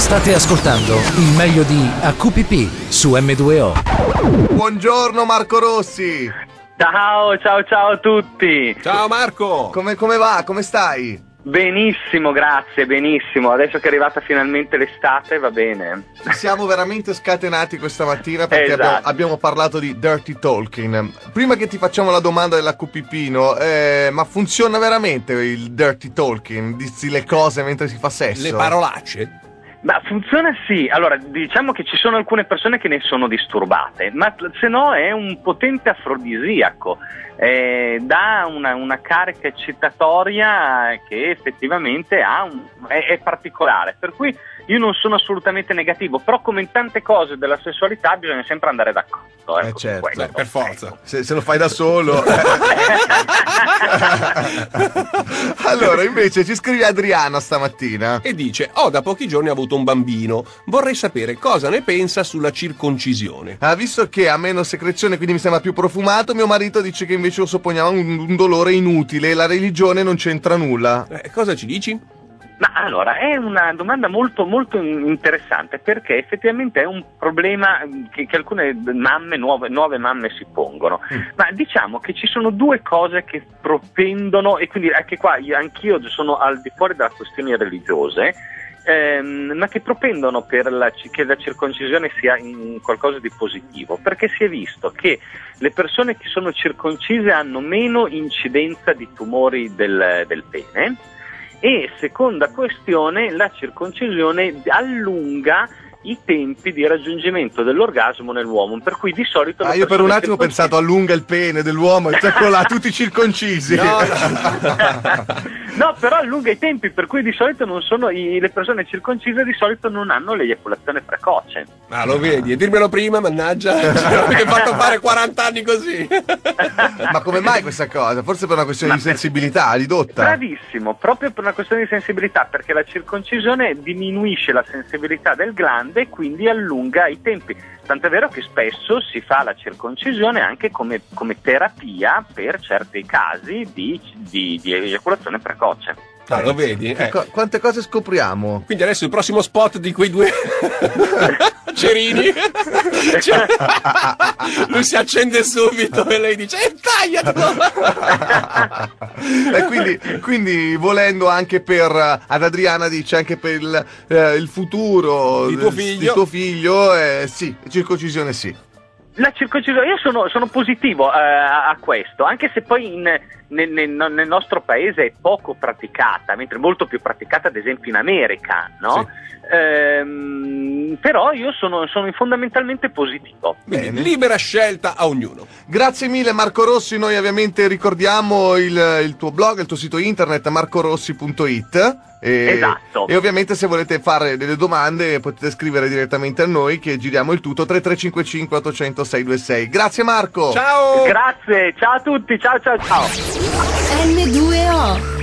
State ascoltando il meglio di AQPP su M2O. Buongiorno Marco Rossi. Ciao a tutti. Ciao Marco. Come va? Come stai? Benissimo, grazie, benissimo. Adesso che è arrivata finalmente l'estate va bene. Siamo veramente scatenati questa mattina perché esatto. abbiamo parlato di dirty talking. Prima che ti facciamo la domanda della QPP, ma funziona veramente il dirty talking? Dici le cose mentre si fa sesso? Le parolacce? Ma funziona sì. Allora, diciamo che ci sono alcune persone che ne sono disturbate, ma se no è un potente afrodisiaco. Dà una carica eccitatoria che effettivamente è particolare, per cui io non sono assolutamente negativo, però come in tante cose della sessualità bisogna sempre andare d'accordo. Ecco, certo, per forza. Se lo fai da solo. Allora, invece ci scrive Adriana stamattina E dice: ho da pochi giorni avuto un bambino, vorrei sapere cosa ne pensa sulla circoncisione. visto che ha meno secrezione, quindi mi sembra più profumato, mio marito dice che invece lo supponiamo un dolore inutile, la religione non c'entra nulla. Cosa ci dici? Ma allora, è una domanda molto molto interessante, perché effettivamente è un problema che alcune mamme, nuove mamme si pongono. Ma diciamo che ci sono due cose che propendono, e quindi anche qua anch'io sono al di fuori delle questioni religiose, ma che propendono che la circoncisione sia in qualcosa di positivo, perché si è visto che le persone che sono circoncise hanno meno incidenza di tumori del pene. E seconda questione, la circoncisione allunga i tempi di raggiungimento dell'orgasmo nell'uomo, per cui di solito io per un attimo ho pensato allunga il pene dell'uomo, cioè quello là, tutti circoncisi. No, però allunga i tempi, per cui di solito non sono le persone circoncise di solito non hanno l'eiaculazione precoce. Ah, lo vedi, e dirmelo prima, mannaggia, mi hai fatto fare 40 anni così. Ma come mai questa cosa? Forse per una questione di sensibilità ridotta. Bravissimo, proprio per una questione di sensibilità, perché la circoncisione diminuisce la sensibilità del glande e quindi allunga i tempi. Tant'è vero che spesso si fa la circoncisione anche come terapia per certi casi di eiaculazione precoce. Ah, lo vedi? Quante cose scopriamo? Quindi adesso il prossimo spot di quei due cerini, cioè, lui si accende subito e lei dice tagliatelo. E quindi volendo anche ad Adriana dice anche per il futuro di tuo tuo figlio, sì, circoncisione sì. La circoncisione, io sono positivo a questo, anche se poi nel nostro paese è poco praticata, mentre è molto più praticata ad esempio in America, no? Sì. Però io sono fondamentalmente positivo. Quindi libera scelta a ognuno. Grazie mille Marco Rossi, noi ovviamente ricordiamo il tuo blog, il tuo sito internet marcorossi.it. Esatto. E ovviamente se volete fare delle domande potete scrivere direttamente a noi che giriamo il tutto 3355 800 626. Grazie Marco. Ciao. Grazie, ciao a tutti, ciao. M2O